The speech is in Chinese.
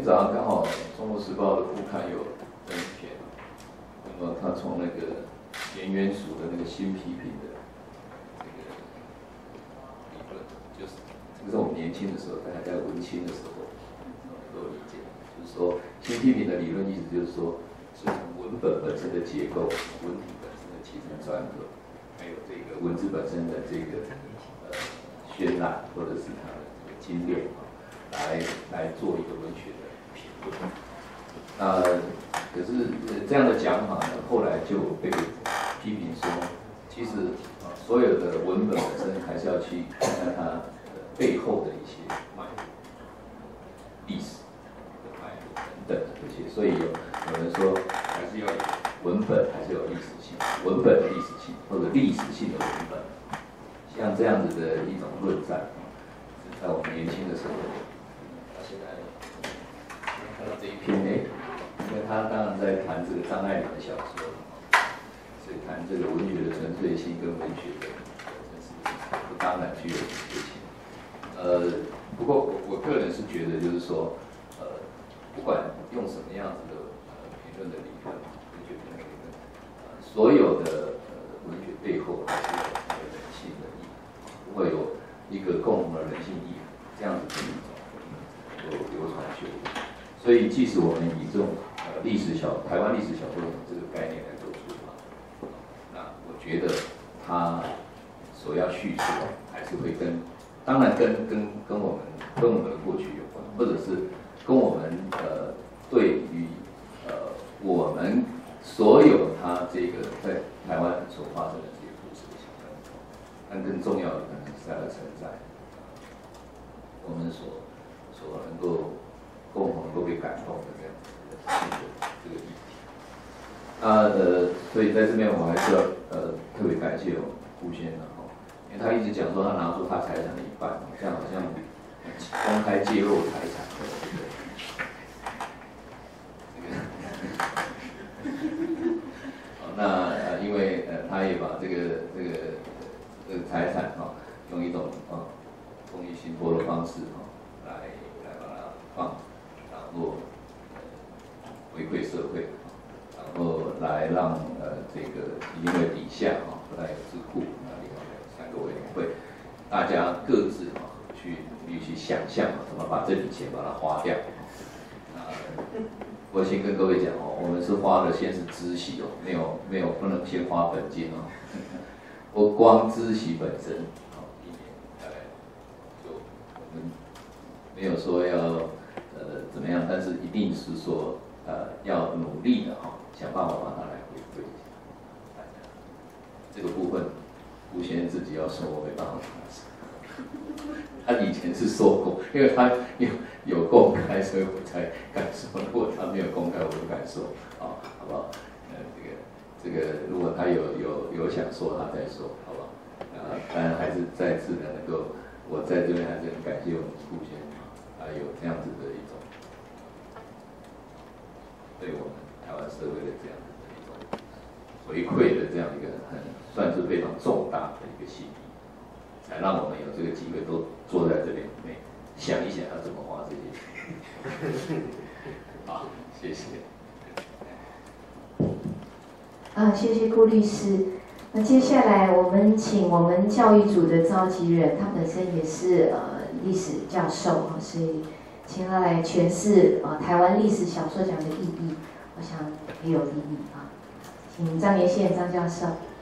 早上刚好《中国时报》的副刊有登一篇，那么他从那个颜渊署的那个新批评的这个理论，就是这个是我们年轻的时候，大家在文青的时候都理解，就是说新批评的理论意思就是说，是从文本本身的结构、文体本身的起承转合，还有这个文字本身的这个渲染或者是它的这个精炼来做一个文学的评论。可是这样的讲法呢，后来就被批评说，其实所有的文本本身还是要去看看它背后的一些脉络、历史的脉络等等这些。所以有人说，还是要有文本，还是有历史性，文本的历史性或者历史性的文本，像这样子的一种论战，是在我们年轻的时候。现在看到这一篇因为他当然在谈这个张爱玲的小说，所以谈这个文学的纯粹性跟文学的不当然具有的事情。不过我个人是觉得，就是说，不管用什么样子的评论的理论，文学评论理论，所有的文学背后还是有人性的意义，不会有一个共同的人性意义，这样子的一种流传学。所以，即使我们以这种台湾历史小说这个概念来做出发，那我觉得它所要叙述还是会当然跟我们的过去有关，或者是跟我们对于我们所有它这个在台湾所发生的这些故事的想象，但更重要的可能是它的存在，我们所能够共同能够被感动的这样子的这个议题。所以在这边我还是要特别感谢顾先生因为他一直讲说他拿出他财产的一半，这样好像公开揭露财产的那因为他也把这个财产用一种公益信托的方式来把它放，然后回馈社会，然后来让这个基金会底下不但有智库，那另外有3个委员会，大家各自去努力去想象怎么把这笔钱把它花掉。我先跟各位讲我们是花的先是孳息没有不能先花本金我光孳息本身一年大概就我们没有说要怎么样，但是一定是说要努力的想办法把它来回馈大家。这个部分顾先生自己要说，我没办法他以前是说过，因为他有公开，所以我才敢说。如果他没有公开，我不敢说好不好？这个，如果他有想说，他再说，好不好？当然还是再次的能够，我在这边还是很感谢我们顾先生，有这样子的一种对我们台湾社会的这样子的一种回馈的这样一个算是非常重大的一个信息。才让我们有这个机会都坐在这边，想一想要怎么花这些钱。好，谢谢。 谢谢顾律师。那接下来我们请我们教育组的召集人，他本身也是历史教授所以请他来诠释台湾历史小说奖的意义，我想很有意义请张连宪张教授。